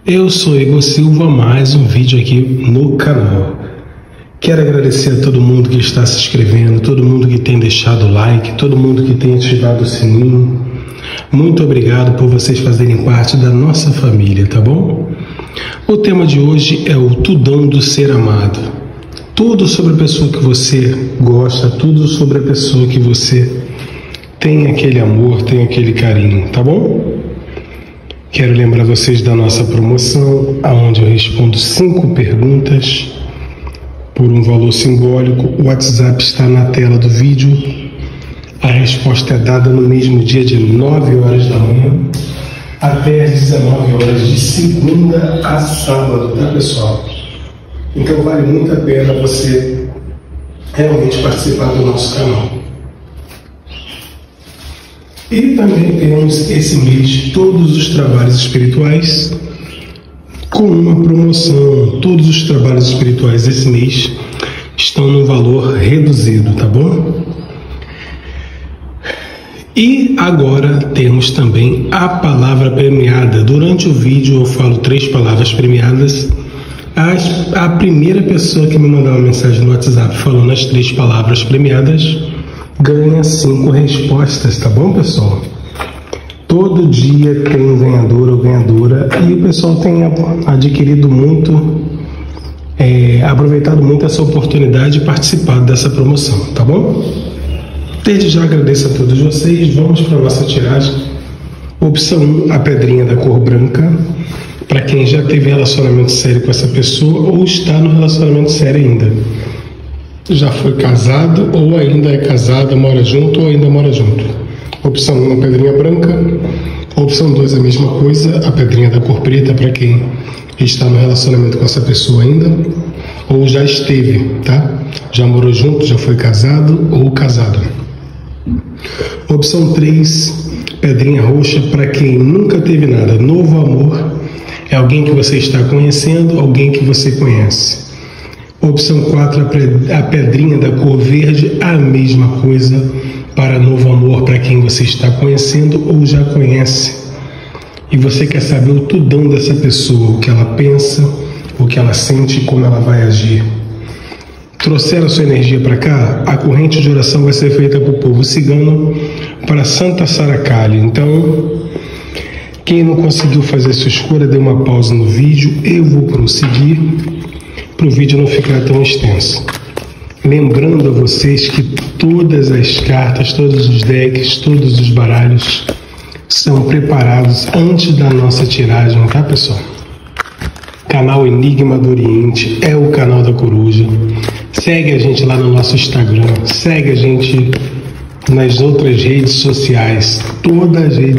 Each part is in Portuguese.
Eu sou Igor Silva, mais um vídeo aqui no canal. Quero agradecer a todo mundo que está se inscrevendo, todo mundo que tem deixado o like, todo mundo que tem ativado o sininho. Muito obrigado por vocês fazerem parte da nossa família, tá bom? O tema de hoje é o tudão do ser amado. Tudo sobre a pessoa que você gosta, tudo sobre a pessoa que você tem aquele amor, tem aquele carinho, tá bom? Quero lembrar vocês da nossa promoção, onde eu respondo 5 perguntas por um valor simbólico. O WhatsApp está na tela do vídeo. A resposta é dada no mesmo dia de 9 horas da manhã até as 19 horas, de segunda a sábado, tá, pessoal? Então vale muito a pena você realmente participar do nosso canal. E também temos esse mês todos os trabalhos espirituais com uma promoção. Todos os trabalhos espirituais desse mês estão num valor reduzido, tá bom? E agora temos também a palavra premiada. Durante o vídeo eu falo 3 palavras premiadas. A primeira pessoa que me mandar uma mensagem no WhatsApp falando as 3 palavras premiadas ganha 5 respostas, tá bom, pessoal? Todo dia tem um ganhador ou ganhadora e o pessoal tem adquirido muito, aproveitado muito essa oportunidade e participado dessa promoção, tá bom? Desde já agradeço a todos vocês. Vamos para a nossa tiragem. Opção 1, a pedrinha da cor branca, para quem já teve relacionamento sério com essa pessoa ou está no relacionamento sério ainda. Já foi casado ou ainda é casada, mora junto ou ainda mora junto. Opção 1, a pedrinha branca. Opção 2, a mesma coisa, a pedrinha da cor preta, para quem está no relacionamento com essa pessoa ainda ou já esteve, tá? Já morou junto, já foi casado ou casado. Opção 3, pedrinha roxa, para quem nunca teve nada. Novo amor, é alguém que você está conhecendo, alguém que você conhece. Opção 4, a pedrinha da cor verde, a mesma coisa para novo amor, para quem você está conhecendo ou já conhece. E você quer saber o tudão dessa pessoa, o que ela pensa, o que ela sente e como ela vai agir. Trouxeram sua energia para cá? A corrente de oração vai ser feita para o povo cigano, para Santa Saracali. Então, quem não conseguiu fazer sua escolha, dê uma pausa no vídeo. Eu vou prosseguir para o vídeo não ficar tão extenso. Lembrando a vocês que todas as cartas, todos os decks, todos os baralhos são preparados antes da nossa tiragem, tá, pessoal? Canal Enigma do Oriente é o canal da Coruja. Segue a gente lá no nosso Instagram, segue a gente nas outras redes sociais. Todas as redes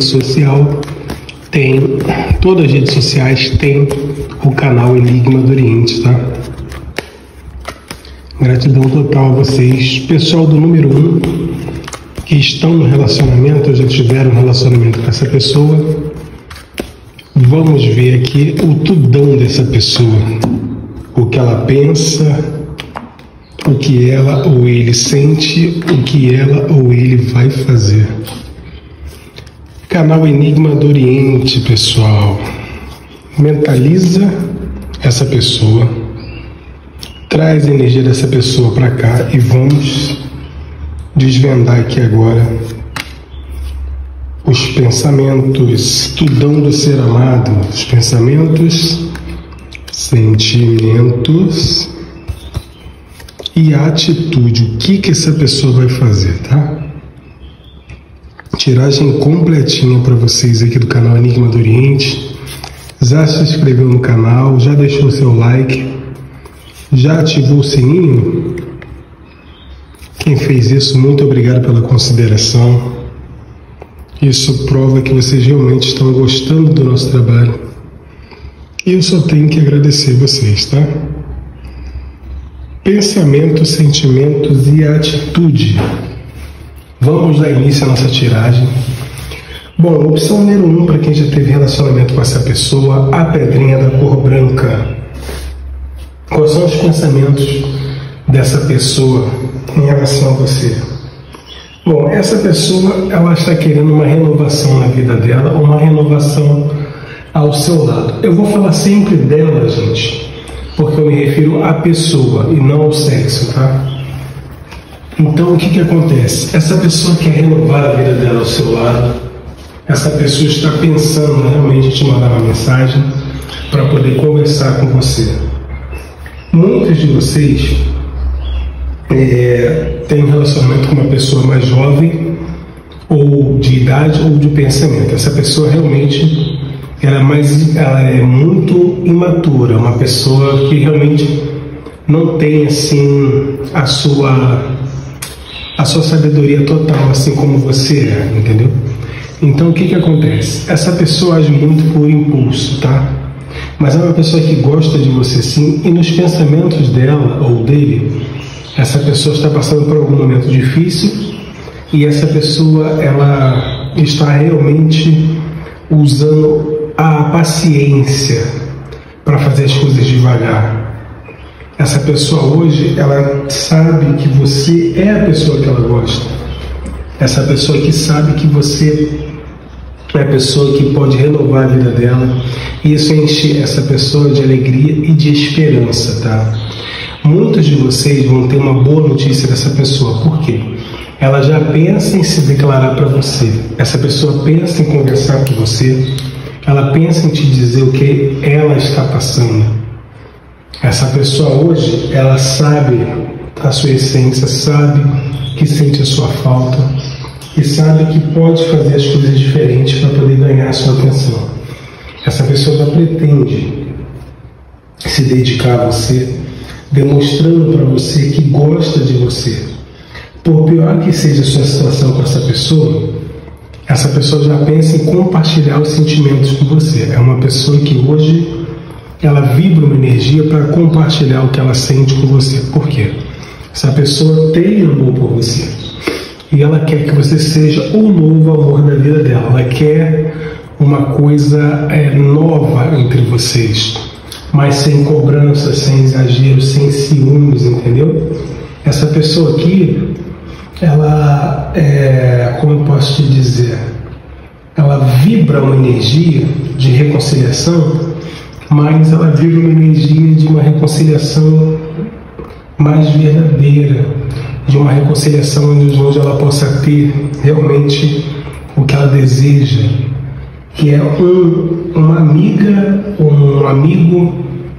sociais têm o canal Enigma do Oriente, tá? Gratidão total a vocês. Pessoal do número 1, que estão no relacionamento, ou já tiveram um relacionamento com essa pessoa, vamos ver aqui o tudão dessa pessoa. O que ela pensa, o que ela ou ele sente, o que ela ou ele vai fazer. Canal Enigma do Oriente, pessoal. Mentaliza essa pessoa, traz a energia dessa pessoa para cá e vamos desvendar aqui agora os pensamentos, tudão do ser amado, os pensamentos, sentimentos e atitude. O que essa pessoa vai fazer, tá? Tiragem completinha para vocês aqui do canal Enigma do Oriente. Já se inscreveu no canal, já deixou seu like, já ativou o sininho? Quem fez isso, muito obrigado pela consideração. Isso prova que vocês realmente estão gostando do nosso trabalho. E eu só tenho que agradecer vocês, tá? Pensamentos, sentimentos e atitude. Vamos dar início à nossa tiragem. Bom, opção número 1, para quem já teve relacionamento com essa pessoa, a pedrinha da cor branca. Quais são os pensamentos dessa pessoa em relação a você? Bom, essa pessoa, ela está querendo uma renovação na vida dela, uma renovação ao seu lado. Eu vou falar sempre dela, gente, porque eu me refiro à pessoa e não ao sexo, tá? Então, o que acontece? Essa pessoa quer renovar a vida dela ao seu lado. Essa pessoa está pensando realmente em te mandar uma mensagem para poder conversar com você. Muitos de vocês têm um relacionamento com uma pessoa mais jovem, ou de idade, ou de pensamento. Essa pessoa realmente ela é muito imatura, uma pessoa que realmente não tem assim a sua sabedoria total, assim como você é, entendeu? Então o que acontece? Essa pessoa age muito por impulso, tá? Mas é uma pessoa que gosta de você sim, e nos pensamentos dela ou dele, essa pessoa está passando por algum momento difícil e essa pessoa ela está realmente usando a paciência para fazer as coisas devagar. Essa pessoa hoje, ela sabe que você é a pessoa que ela gosta. Essa pessoa que sabe que você é a pessoa que pode renovar a vida dela. E isso enche essa pessoa de alegria e de esperança, tá? Muitos de vocês vão ter uma boa notícia dessa pessoa. Por quê? Ela já pensa em se declarar para você. Essa pessoa pensa em conversar com você. Ela pensa em te dizer o que ela está passando. Essa pessoa hoje, ela sabe a sua essência, sabe que sente a sua falta e sabe que pode fazer as coisas diferentes para poder ganhar a sua atenção. Essa pessoa já pretende se dedicar a você, demonstrando para você que gosta de você. Por pior que seja a sua situação com essa pessoa já pensa em compartilhar os sentimentos com você. É uma pessoa que hoje ela vibra uma energia para compartilhar o que ela sente com você. Por quê? Essa pessoa tem amor por você e ela quer que você seja o novo amor da vida dela. Ela quer uma coisa nova entre vocês, mas sem cobrança, sem exagero, sem ciúmes, entendeu? Essa pessoa aqui, ela, como eu posso te dizer, ela vibra uma energia de reconciliação, mas ela vibra uma energia de uma reconciliação mais verdadeira, de uma reconciliação onde ela possa ter realmente o que ela deseja, que é uma amiga, um amigo,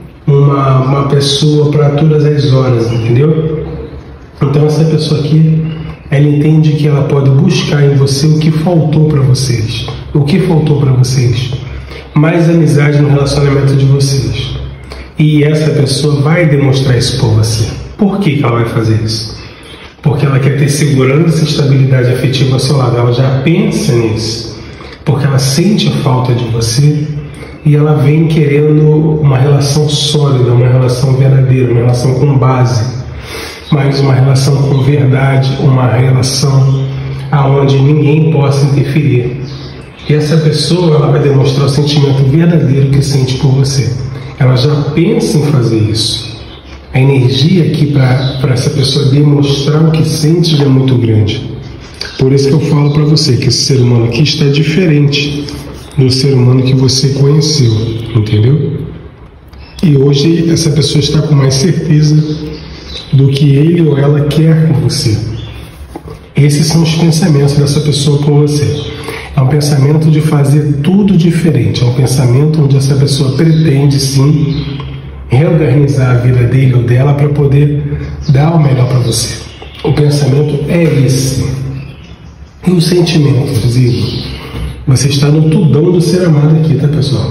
uma pessoa para todas as horas, entendeu? Então essa pessoa aqui, ela entende que ela pode buscar em você o que faltou para vocês. O que faltou para vocês? Mais amizade no relacionamento de vocês. E essa pessoa vai demonstrar isso por você. Por que ela vai fazer isso? Porque ela quer ter segurança e estabilidade afetiva ao seu lado. Ela já pensa nisso. Porque ela sente a falta de você e ela vem querendo uma relação sólida, uma relação verdadeira, uma relação com base. Mas uma relação com verdade, uma relação aonde ninguém possa interferir. E essa pessoa, ela vai demonstrar o sentimento verdadeiro que sente por você. Ela já pensa em fazer isso. A energia aqui para essa pessoa demonstrar o que sente já é muito grande. Por isso que eu falo para você que esse ser humano aqui está diferente do ser humano que você conheceu, entendeu? E hoje essa pessoa está com mais certeza do que ele ou ela quer com você. Esses são os pensamentos dessa pessoa com você. É um pensamento de fazer tudo diferente. É um pensamento onde essa pessoa pretende sim reorganizar a vida dele ou dela para poder dar o melhor para você. O pensamento é esse. E os sentimentos, Zico? Você está no tudão do ser amado aqui, tá, pessoal?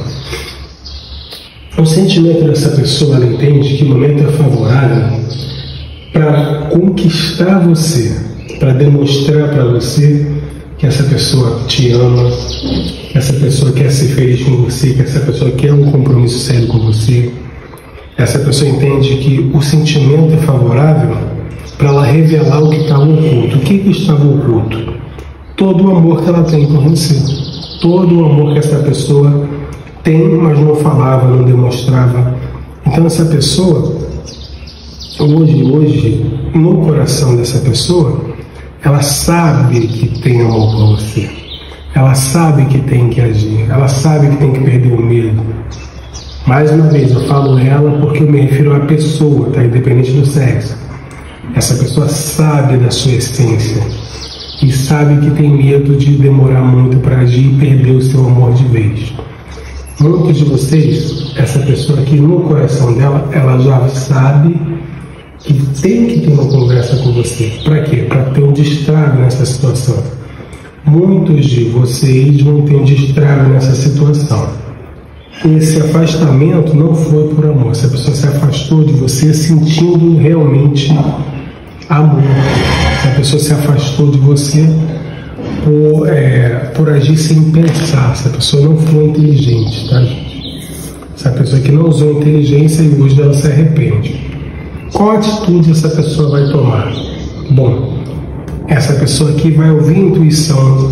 O sentimento dessa pessoa, ela entende que o momento é favorável para conquistar você, para demonstrar para você que essa pessoa te ama, que essa pessoa quer ser feliz com você, que essa pessoa quer um compromisso sério com você. Essa pessoa entende que o sentimento é favorável para ela revelar o que estava oculto. O que estava oculto? Todo o amor que ela tem por você. Todo o amor que essa pessoa tem, mas não falava, não demonstrava. Então essa pessoa, hoje, no coração dessa pessoa, ela sabe que tem amor por você. Ela sabe que tem que agir, ela sabe que tem que perder o medo. Mais uma vez, eu falo ela porque eu me refiro à pessoa, tá? Independente do sexo. Essa pessoa sabe da sua essência e sabe que tem medo de demorar muito para agir e perder o seu amor de vez. Muitos de vocês, essa pessoa aqui no coração dela, ela já sabe que tem que ter uma conversa com você. Para quê? Para ter um destrago nessa situação. Muitos de vocês vão ter um destrago nessa situação. Esse afastamento não foi por amor. Essa pessoa se afastou de você sentindo realmente amor. Essa pessoa se afastou de você por agir sem pensar. Essa pessoa não foi inteligente, tá? Essa pessoa que não usou inteligência e hoje ela se arrepende. Qual atitude essa pessoa vai tomar? Bom, essa pessoa aqui vai ouvir a intuição,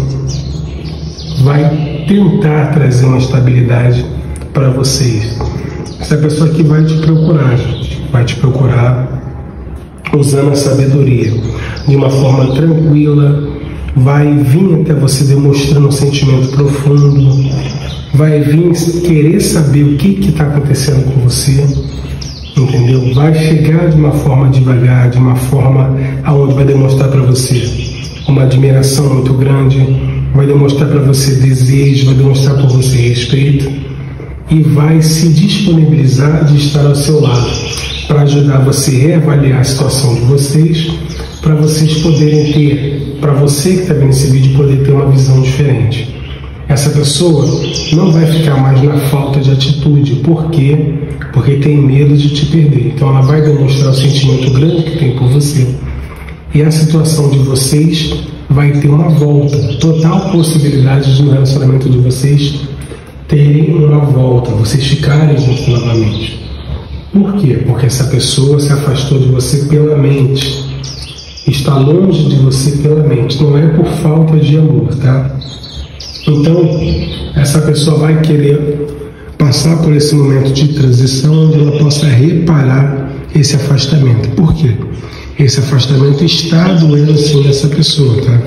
vai tentar trazer uma estabilidade para vocês. Essa pessoa aqui vai te procurar, gente. Vai te procurar usando a sabedoria, de uma forma tranquila, vai vir até você demonstrando um sentimento profundo, vai vir querer saber o que está acontecendo com você, entendeu? Vai chegar de uma forma devagar, de uma forma aonde vai demonstrar para você uma admiração muito grande, vai demonstrar para você desejo, vai demonstrar para você respeito e vai se disponibilizar de estar ao seu lado para ajudar você a reavaliar a situação de vocês, para vocês poderem ter, para você que está vendo esse vídeo, poder ter uma visão diferente. Essa pessoa não vai ficar mais na falta de atitude. Por quê? Porque tem medo de te perder. Então ela vai demonstrar o sentimento grande que tem por você. E a situação de vocês vai ter uma volta. Total possibilidade de um relacionamento de vocês terem uma volta, vocês ficarem juntos novamente. Por quê? Porque essa pessoa se afastou de você pela mente. Está longe de você pela mente. Não é por falta de amor, tá? Então, essa pessoa vai querer passar por esse momento de transição onde ela possa reparar esse afastamento. Por quê? Esse afastamento está doendo sim nessa pessoa, tá?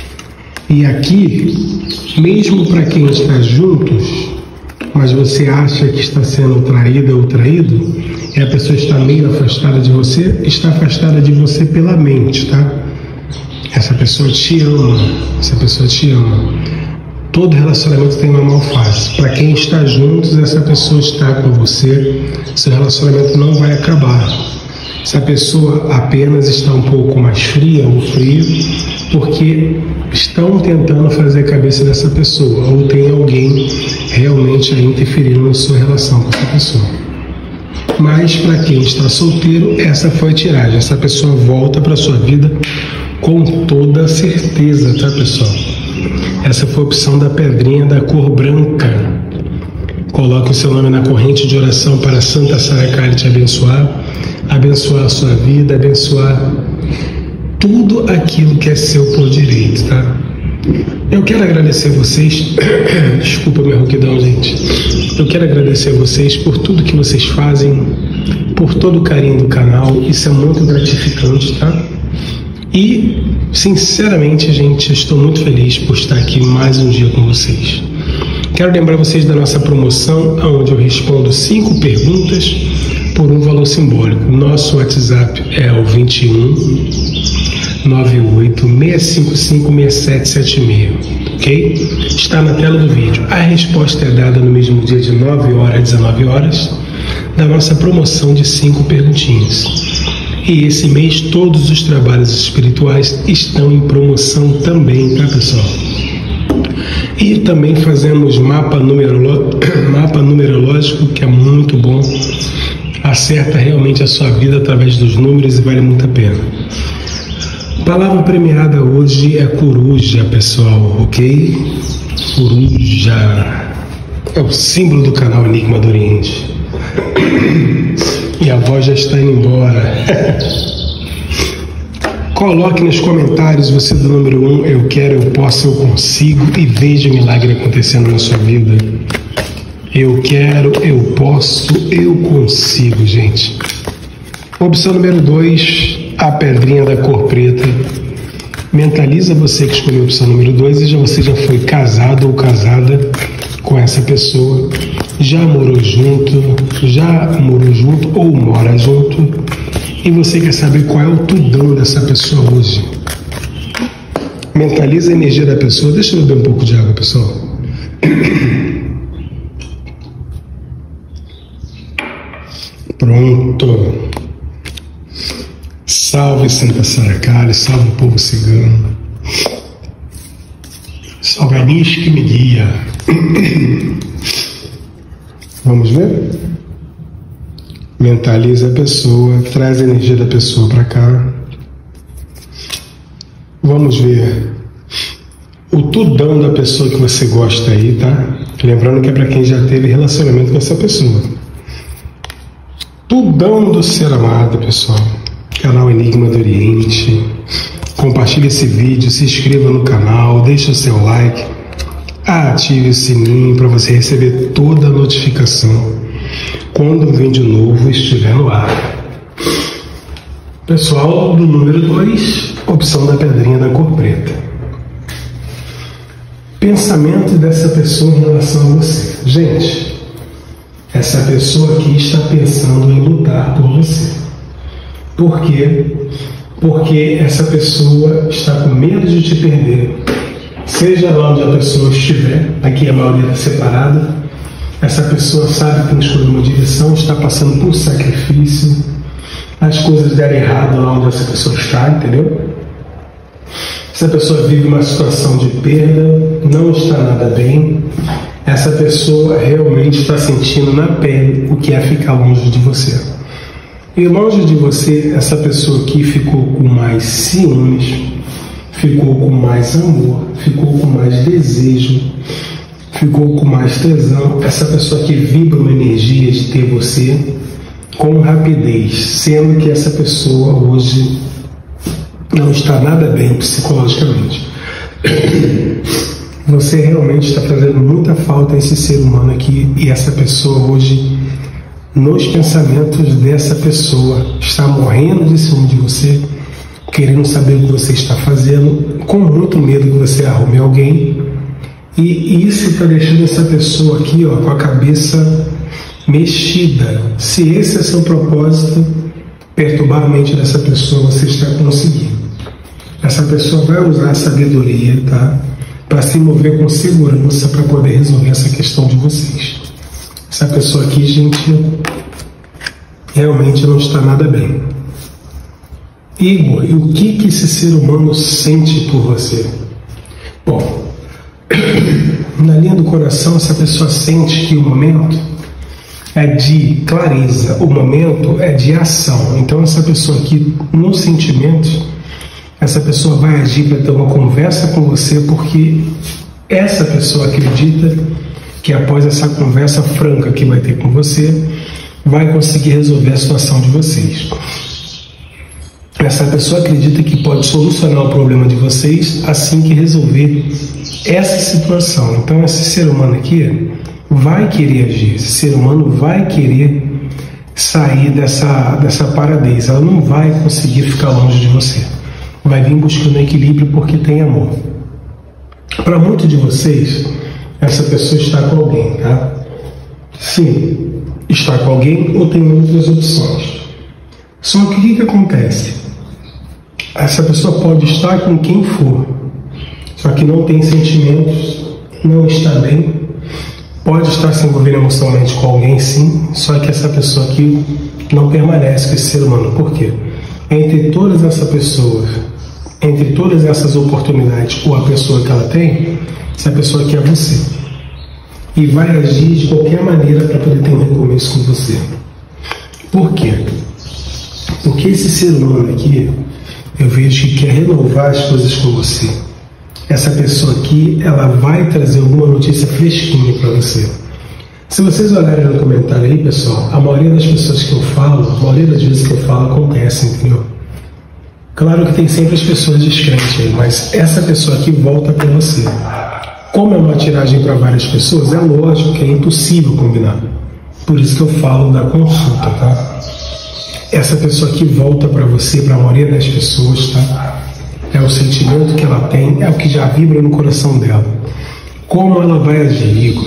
E aqui, mesmo para quem está juntos, mas você acha que está sendo traída ou traído, e a pessoa está meio afastada de você, está afastada de você pela mente, tá? Essa pessoa te ama, essa pessoa te ama. Todo relacionamento tem uma malface. Para quem está juntos, essa pessoa está com você, seu relacionamento não vai acabar. Se a pessoa apenas está um pouco mais fria ou frio, porque estão tentando fazer a cabeça dessa pessoa, ou tem alguém realmente aí interferindo na sua relação com essa pessoa. Mas para quem está solteiro, essa foi a tiragem. Essa pessoa volta para a sua vida com toda certeza, tá, pessoal? Essa foi a opção da pedrinha da cor branca. Coloque o seu nome na corrente de oração para Santa Sara Kali te abençoar, abençoar a sua vida, abençoar tudo aquilo que é seu por direito, tá? Eu quero agradecer a vocês, desculpa minha rouquidão, gente. Eu quero agradecer a vocês por tudo que vocês fazem, por todo o carinho do canal, isso é muito gratificante, tá? E, sinceramente, gente, estou muito feliz por estar aqui mais um dia com vocês. Quero lembrar vocês da nossa promoção, onde eu respondo 5 perguntas por um valor simbólico. Nosso WhatsApp é o 21 98 655 6776, ok? Está na tela do vídeo. A resposta é dada no mesmo dia de 9 horas a 19 horas da nossa promoção de 5 perguntinhas. E esse mês todos os trabalhos espirituais estão em promoção também, tá, pessoal? E também fazemos mapa numerológico, que é muito bom. Acerta realmente a sua vida através dos números e vale muito a pena. Palavra premiada hoje é coruja, pessoal, ok? Coruja é o símbolo do canal Enigma do Oriente. E a voz já está indo embora. Coloque nos comentários, você do número 1, eu quero, eu posso, eu consigo, e veja o milagre acontecendo na sua vida. Eu quero, eu posso, eu consigo, gente. Opção número 2, a pedrinha da cor preta. Mentaliza você que escolheu a opção número 2 e você já foi casado ou casada com essa pessoa, já morou junto ou mora junto, e você quer saber qual é o tudão dessa pessoa hoje. Mentaliza a energia da pessoa. Deixa eu beber um pouco de água, pessoal. Pronto. Salve Santa Saracari, salve o povo cigano. Salve a Nis que me guia. Vamos ver? Mentaliza a pessoa, traz a energia da pessoa para cá. Vamos ver o tudão da pessoa que você gosta aí, tá? Lembrando que é para quem já teve relacionamento com essa pessoa. Tudão do ser amado, pessoal. Canal Enigma do Oriente. Compartilhe esse vídeo, se inscreva no canal, deixe o seu like, ative o sininho para você receber toda a notificação quando um vídeo novo estiver no ar. Pessoal do número 2, opção da pedrinha da cor preta. Pensamento dessa pessoa em relação a você. Gente, essa pessoa aqui está pensando em lutar por você. Por quê? Porque essa pessoa está com medo de te perder. Seja lá onde a pessoa estiver, aqui a maioria está separada, essa pessoa sabe que tem que escolher uma direção, está passando por sacrifício, as coisas deram errado lá onde essa pessoa está, entendeu? Essa pessoa vive uma situação de perda, não está nada bem, essa pessoa realmente está sentindo na pele o que é ficar longe de você. E longe de você, essa pessoa aqui ficou com mais ciúmes, ficou com mais amor, ficou com mais desejo, ficou com mais tesão. Essa pessoa aqui vibra uma energia de ter você com rapidez, sendo que essa pessoa hoje não está nada bem psicologicamente. Você realmente está fazendo muita falta a esse ser humano aqui, e essa pessoa hoje, nos pensamentos dessa pessoa, está morrendo de ciúme de você, querendo saber o que você está fazendo, com muito medo que você arrume alguém, e isso está deixando essa pessoa aqui, ó, com a cabeça mexida. Se esse é seu propósito, perturbar a mente dessa pessoa, você está conseguindo. Essa pessoa vai usar a sabedoria, tá, para se mover com segurança para poder resolver essa questão de vocês. Essa pessoa aqui, gente, realmente não está nada bem. Igor, e o que esse ser humano sente por você? Bom, na linha do coração, essa pessoa sente que o momento é de clareza, o momento é de ação. Então, essa pessoa aqui, nos sentimentos, essa pessoa vai agir para ter uma conversa com você, porque essa pessoa acredita que após essa conversa franca que vai ter com você, vai conseguir resolver a situação de vocês. Essa pessoa acredita que pode solucionar o problema de vocês assim que resolver essa situação. Então esse ser humano aqui vai querer agir, esse ser humano vai querer sair dessa paradez, ela não vai conseguir ficar longe de você. Vai vir buscando equilíbrio porque tem amor. Para muitos de vocês, essa pessoa está com alguém, tá? Sim, está com alguém ou tem outras opções. Só que o que acontece? Essa pessoa pode estar com quem for, só que não tem sentimentos, não está bem, pode estar se envolvendo emocionalmente com alguém, sim, só que essa pessoa aqui não permanece com esse ser humano. Por quê? Entre todas essas pessoas, entre todas essas oportunidades, ou a pessoa que ela tem, essa pessoa aqui é você. E vai agir de qualquer maneira para poder ter um recomeço com você. Por quê? Porque esse ser humano aqui, eu vejo que quer renovar as coisas com você. Essa pessoa aqui, ela vai trazer alguma notícia fresquinha para você. Se vocês olharem no comentário aí, pessoal, a maioria das pessoas que eu falo, a maioria das vezes que eu falo, acontece, entendeu? Claro que tem sempre as pessoas descrentes aí, mas essa pessoa aqui volta para você. Como é uma tiragem para várias pessoas, é lógico que é impossível combinar. Por isso que eu falo da consulta, tá? Essa pessoa aqui volta para você, para a maioria das pessoas, tá? é o sentimento que ela tem, é o que já vibra no coração dela. Como ela vai agir, Igor?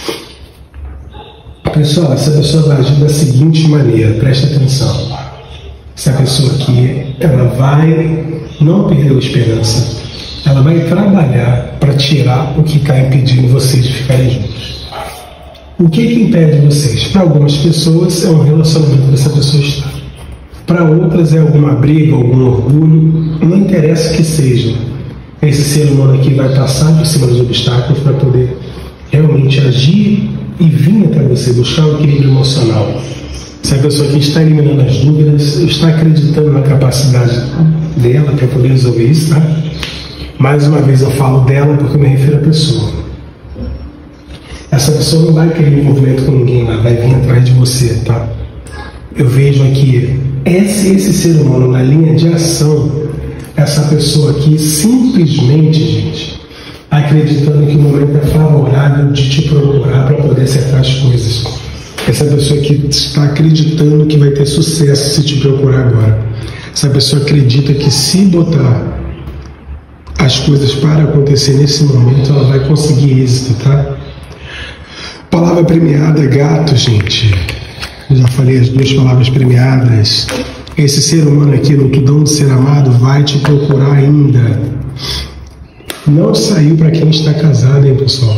Pessoal, essa pessoa vai agir da seguinte maneira, preste atenção. Essa pessoa aqui, ela vai não perder a esperança, ela vai trabalhar para tirar o que está impedindo vocês de ficarem juntos. O que impede vocês? Para algumas pessoas é um relacionamento que essa pessoa está. Para outras é alguma briga, algum orgulho, não interessa o que seja. Esse ser humano aqui vai passar por cima dos obstáculos para poder realmente agir e vir até você, buscar um equilíbrio emocional. Se a pessoa aqui está eliminando as dúvidas, está acreditando na capacidade dela para poder resolver isso, tá? Mais uma vez eu falo dela porque eu me refiro à pessoa. Essa pessoa não vai querer envolvimento com ninguém, ela vai vir atrás de você, tá? Eu vejo aqui esse ser humano na linha de ação, essa pessoa aqui simplesmente, gente, acreditando que o momento é favorável de te procurar para poder acertar as coisas. Essa pessoa aqui está acreditando que vai ter sucesso se te procurar agora. Essa pessoa acredita que se botar as coisas para acontecer nesse momento, ela vai conseguir êxito, tá? Palavra premiada, gato, gente. Eu já falei as duas palavras premiadas. Esse ser humano aqui, no tudão de ser amado, vai te procurar ainda. Não saiu para quem está casado, hein, pessoal?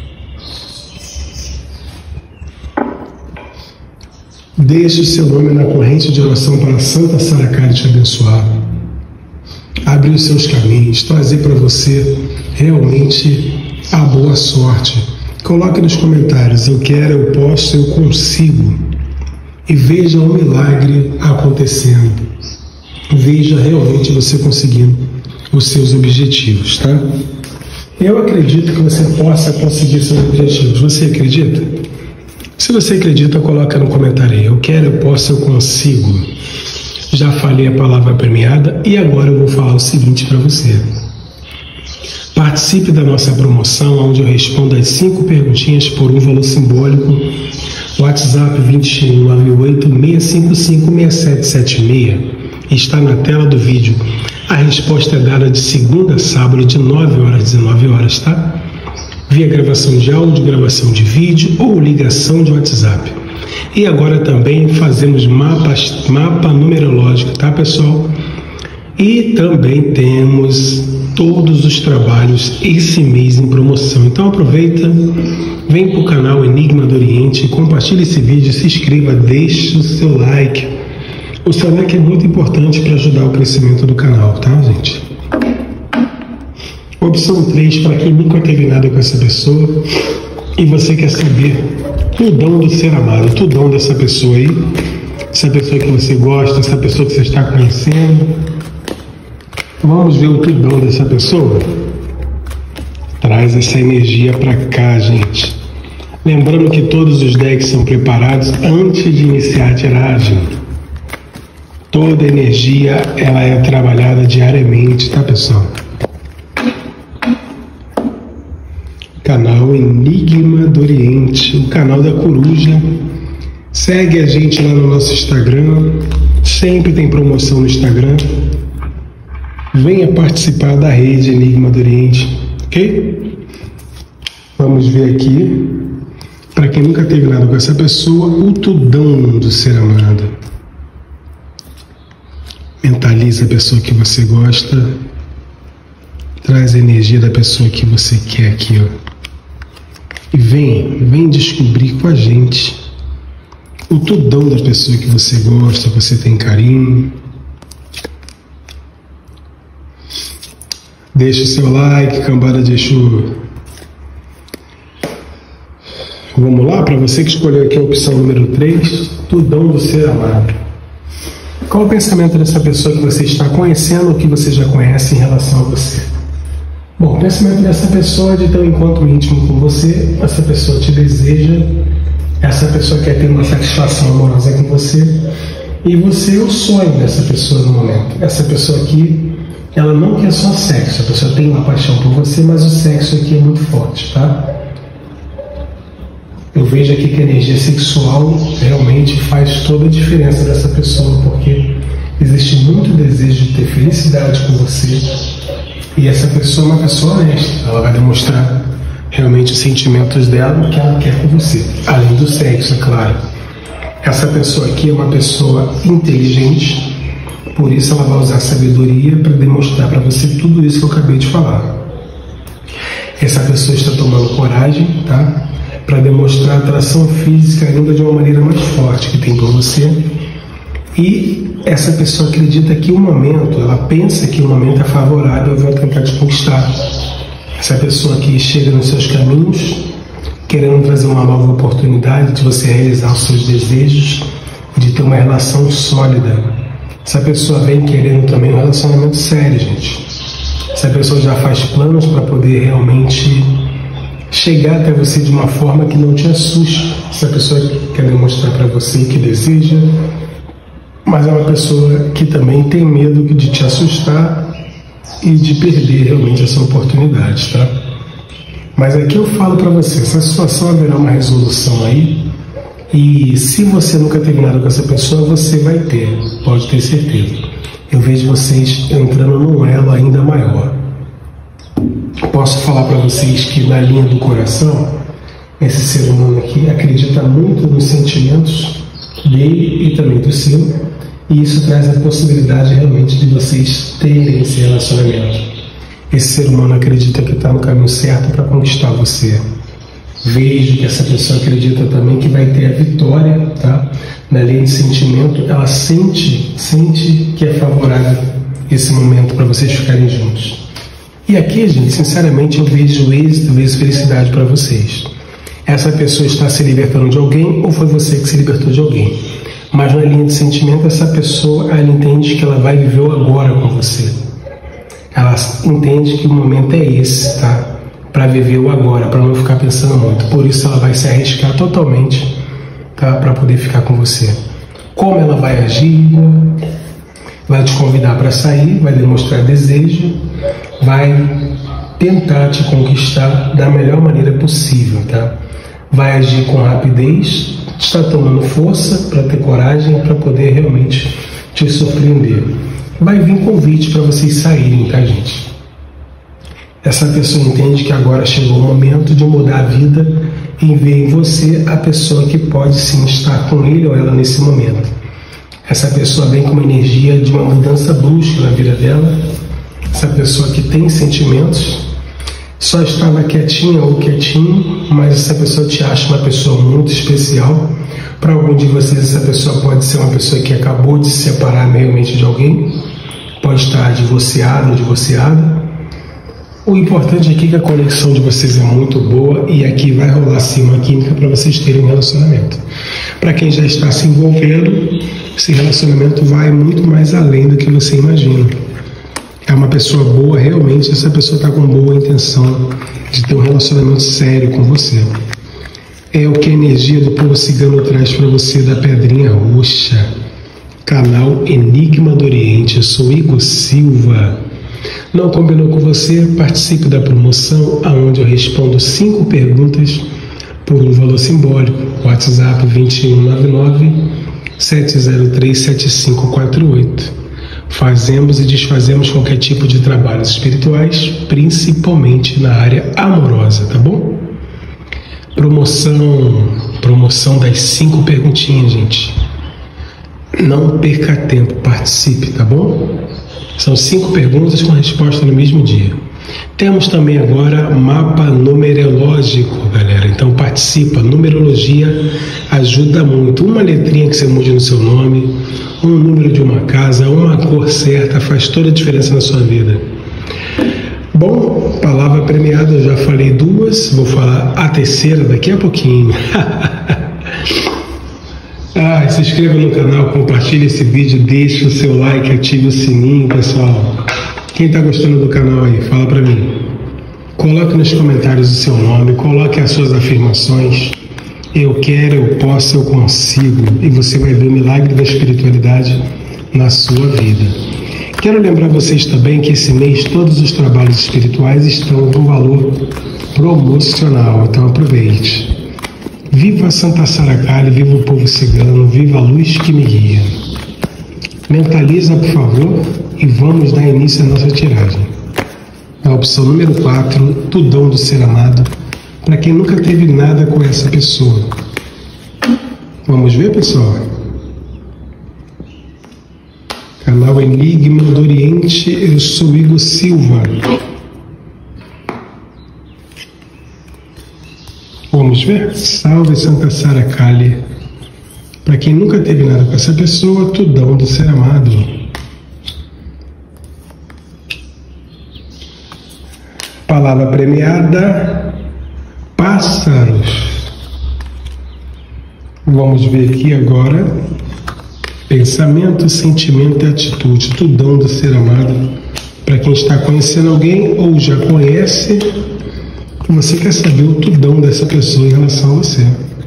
Deixe o seu nome na corrente de oração para a Santa Saracari te abençoar. Abrir os seus caminhos, trazer para você realmente a boa sorte. Coloque nos comentários, eu quero, eu posso, eu consigo. E veja o milagre acontecendo. Veja realmente você conseguindo os seus objetivos, tá? Eu acredito que você possa conseguir seus objetivos. Você acredita? Se você acredita, coloca no comentário aí. Eu quero, eu posso, eu consigo. Já falei a palavra premiada e agora eu vou falar o seguinte para você. Participe da nossa promoção, onde eu respondo as 5 perguntinhas por um valor simbólico. WhatsApp 21986556776. Está na tela do vídeo. A resposta é dada de segunda a sábado, de 9 horas às 19 horas, tá? Via gravação de áudio, gravação de vídeo ou ligação de WhatsApp. E agora também fazemos mapa numerológico, tá, pessoal? E também temos todos os trabalhos esse mês em promoção. Então aproveita, vem para o canal Enigma do Oriente, compartilhe esse vídeo, se inscreva, deixe o seu like. O seu like é muito importante para ajudar o crescimento do canal, tá, gente? Opção 3, para quem nunca teve nada com essa pessoa e você quer saber tudão do ser amado, tudão dessa pessoa aí, essa pessoa que você gosta, essa pessoa que você está conhecendo. Vamos ver o tudão dessa pessoa? Traz essa energia para cá, gente. Lembrando que todos os decks são preparados antes de iniciar a tiragem. Toda a energia ela é trabalhada diariamente, tá, pessoal? Canal Enigma do Oriente, o canal da coruja. Segue a gente lá no nosso Instagram. Sempre tem promoção no Instagram. Venha participar da rede Enigma do Oriente, ok? Vamos ver aqui, para quem nunca teve nada com essa pessoa, o tudão do ser amado. Mentaliza a pessoa que você gosta, traz a energia da pessoa que você quer aqui, ó. E vem descobrir com a gente o tudão da pessoa que você gosta, que você tem carinho. Deixa o seu like, cambada de Exu. Vamos lá, para você que escolheu aqui a opção número 3, tudão do ser amado. Qual o pensamento dessa pessoa que você está conhecendo ou que você já conhece em relação a você? Bom, o pensamento dessa pessoa é de ter um encontro íntimo com você, essa pessoa te deseja, essa pessoa quer ter uma satisfação amorosa com você, e você é o sonho dessa pessoa no momento. Essa pessoa aqui, ela não quer só sexo, a pessoa tem uma paixão por você, mas o sexo aqui é muito forte, tá? Eu vejo aqui que a energia sexual realmente faz toda a diferença dessa pessoa, porque existe muito desejo de ter felicidade com você, e essa pessoa é uma pessoa honesta, ela vai demonstrar realmente os sentimentos dela, o que ela quer com você, além do sexo, é claro. Essa pessoa aqui é uma pessoa inteligente, por isso ela vai usar sabedoria para demonstrar para você tudo isso que eu acabei de falar. Essa pessoa está tomando coragem, tá? Para demonstrar a atração física ainda de uma maneira mais forte que tem por você. E essa pessoa acredita que o momento, ela pensa que o momento é favorável e vai tentar te conquistar. Essa pessoa aqui chega nos seus caminhos, querendo trazer uma nova oportunidade de você realizar os seus desejos, de ter uma relação sólida. Essa pessoa vem querendo também um relacionamento sério, gente. Essa pessoa já faz planos para poder realmente chegar até você de uma forma que não te assuste. Essa pessoa quer demonstrar para você que deseja, mas é uma pessoa que também tem medo de te assustar e de perder realmente essa oportunidade, tá? Mas aqui eu falo para você, essa situação haverá uma resolução aí, e se você nunca teve nada com essa pessoa, você vai ter, pode ter certeza. Eu vejo vocês entrando num elo ainda maior. Posso falar para vocês que na linha do coração, esse ser humano aqui acredita muito nos sentimentos dele e também do seu, e isso traz a possibilidade realmente de vocês terem esse relacionamento. Esse ser humano acredita que está no caminho certo para conquistar você. Vejo que essa pessoa acredita também que vai ter a vitória, tá? Na linha de sentimento, ela sente que é favorável esse momento para vocês ficarem juntos. E aqui, gente, sinceramente, eu vejo êxito, vejo felicidade para vocês. Essa pessoa está se libertando de alguém ou foi você que se libertou de alguém? Mas na linha de sentimento, essa pessoa, ela entende que ela vai viver o agora com você. Ela entende que o momento é esse, tá? Para viver o agora, para não ficar pensando muito. Por isso ela vai se arriscar totalmente, tá? Para poder ficar com você. Como ela vai agir? Vai te convidar para sair, vai demonstrar desejo, vai tentar te conquistar da melhor maneira possível, tá? Vai agir com rapidez, está tomando força para ter coragem, para poder realmente te surpreender. Vai vir convite para vocês saírem, tá, gente? Essa pessoa entende que agora chegou o momento de mudar a vida e ver em você a pessoa que pode sim estar com ele ou ela nesse momento. Essa pessoa vem com uma energia de uma mudança brusca na vida dela. Essa pessoa que tem sentimentos, só estava quietinha ou quietinho, mas essa pessoa te acha uma pessoa muito especial. Para algum de vocês, essa pessoa pode ser uma pessoa que acabou de se separar realmente de alguém, pode estar divorciado ou divorciada. O importante aqui é que a conexão de vocês é muito boa e aqui vai rolar sim uma química para vocês terem um relacionamento. Para quem já está se envolvendo, esse relacionamento vai muito mais além do que você imagina. É uma pessoa boa, realmente essa pessoa está com boa intenção de ter um relacionamento sério com você. É o que a energia do povo cigano traz para você da Pedrinha Roxa. Canal Enigma do Oriente, eu sou Igor Silva. Não combinou com você? Participe da promoção, onde eu respondo 5 perguntas por um valor simbólico. WhatsApp 2199-703-7548. Fazemos e desfazemos qualquer tipo de trabalhos espirituais, principalmente na área amorosa, tá bom? Promoção das 5 perguntinhas, gente. Não perca tempo, participe, tá bom? São 5 perguntas com resposta no mesmo dia. Temos também agora mapa numerológico, galera. Então participa. Numerologia ajuda muito. Uma letrinha que você mude no seu nome, um número de uma casa, uma cor certa, faz toda a diferença na sua vida. Bom, palavra premiada, eu já falei 2, vou falar a terceira daqui a pouquinho. Se inscreva no canal, compartilhe esse vídeo, deixe o seu like, ative o sininho, pessoal. Quem está gostando do canal aí, fala para mim. Coloque nos comentários o seu nome, coloque as suas afirmações. Eu quero, eu posso, eu consigo. E você vai ver o milagre da espiritualidade na sua vida. Quero lembrar vocês também que esse mês todos os trabalhos espirituais estão com valor promocional, então aproveite. Viva Santa Sara Kali, viva o povo cigano, viva a luz que me guia. Mentaliza, por favor, e vamos dar início à nossa tiragem. A opção número 4, tudão do ser amado, para quem nunca teve nada com essa pessoa. Vamos ver, pessoal? Canal Enigma do Oriente, eu sou Igor Silva. Vamos ver? Salve Santa Sara Kali. Para quem nunca teve nada com essa pessoa, tudão do ser amado. Palavra premiada, pássaros. Vamos ver aqui agora. Pensamento, sentimento e atitude, tudão do ser amado. Para quem está conhecendo alguém ou já conhece, você quer saber o tudão dessa pessoa em relação a você.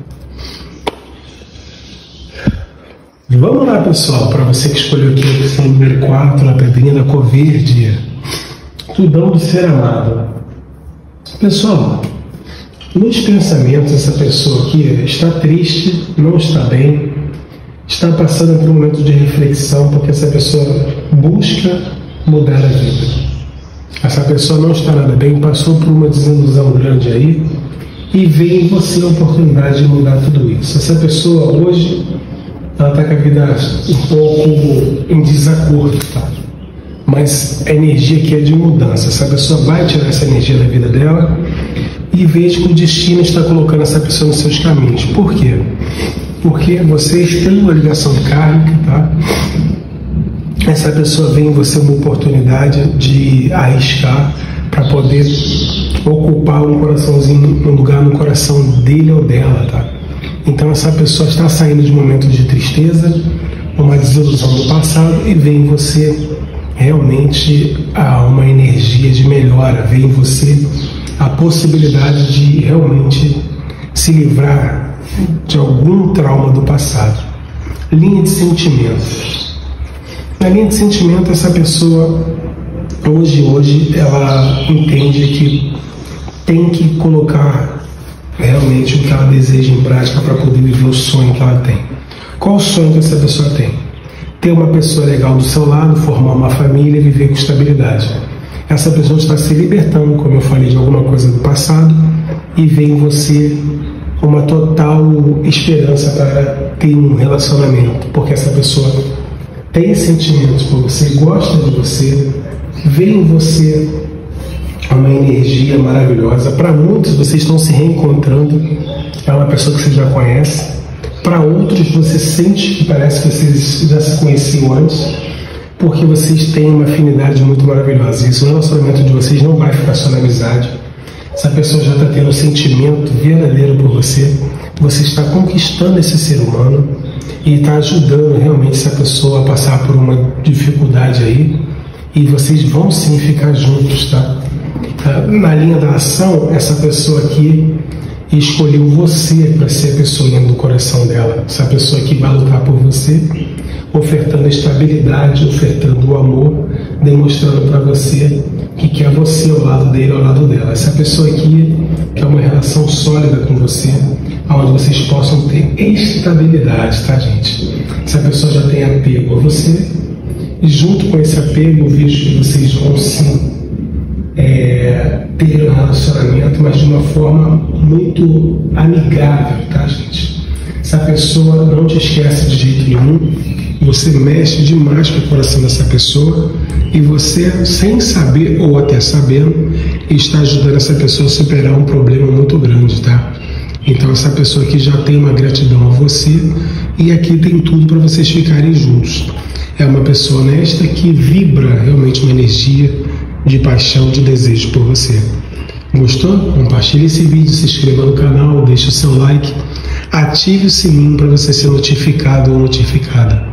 Vamos lá, pessoal, para você que escolheu aqui a opção número 4, a pedrinha da cor verde. Tudão do ser amado. Pessoal, nos pensamentos, essa pessoa aqui está triste, não está bem, está passando por um momento de reflexão, porque essa pessoa busca mudar a vida. Essa pessoa não está nada bem, passou por uma desilusão grande aí e vê em você a oportunidade de mudar tudo isso. Essa pessoa hoje, ela está com a vida um pouco em desacordo, tá? Mas a energia aqui é de mudança. Essa pessoa vai tirar essa energia da vida dela e veja que o destino está colocando essa pessoa nos seus caminhos. Por quê? Porque vocês têm uma ligação kármica, tá? Essa pessoa vê em você uma oportunidade de arriscar para poder ocupar um coraçãozinho, um lugar no coração dele ou dela, tá? Então essa pessoa está saindo de um momento de tristeza, uma desilusão do passado e vê em você realmente uma energia de melhora, vê em você a possibilidade de realmente se livrar de algum trauma do passado. Linha de sentimentos. Na linha de sentimento, essa pessoa hoje ela entende que tem que colocar realmente o que ela deseja em prática para poder viver o sonho que ela tem. Qual o sonho que essa pessoa tem? Ter uma pessoa legal do seu lado, formar uma família e viver com estabilidade. Essa pessoa está se libertando, como eu falei, de alguma coisa do passado e vê em você uma total esperança para ter um relacionamento, porque essa pessoa tem sentimentos por você, gosta de você, vê em você uma energia maravilhosa. Para muitos, vocês estão se reencontrando, é uma pessoa que você já conhece. Para outros, você sente que parece que vocês já se conheciam antes, porque vocês têm uma afinidade muito maravilhosa. Isso, o relacionamento de vocês não vai ficar só na amizade. Essa pessoa já está tendo um sentimento verdadeiro por você. Você está conquistando esse ser humano e está ajudando realmente essa pessoa a passar por uma dificuldade aí. E vocês vão sim ficar juntos, tá? Na linha da ação, essa pessoa aqui escolheu você para ser a pessoa do coração dela. Essa pessoa aqui vai lutar por você, ofertando estabilidade, ofertando o amor, demonstrando para você que quer você ao lado dele, ao lado dela. Essa pessoa aqui quer uma relação sólida com você, onde vocês possam ter estabilidade, tá, gente? Essa pessoa já tem apego a você, e junto com esse apego eu vejo que vocês vão sim ter um relacionamento, mas de uma forma muito amigável, tá, gente? Essa pessoa não te esquece de jeito nenhum, você mexe demais com o coração dessa pessoa e você, sem saber ou até sabendo, está ajudando essa pessoa a superar um problema muito grande, tá? Então essa pessoa aqui já tem uma gratidão a você e aqui tem tudo para vocês ficarem juntos. É uma pessoa honesta que vibra realmente uma energia de paixão, de desejo por você. Gostou? Compartilhe esse vídeo, se inscreva no canal, deixe o seu like, ative o sininho para você ser notificado ou notificada.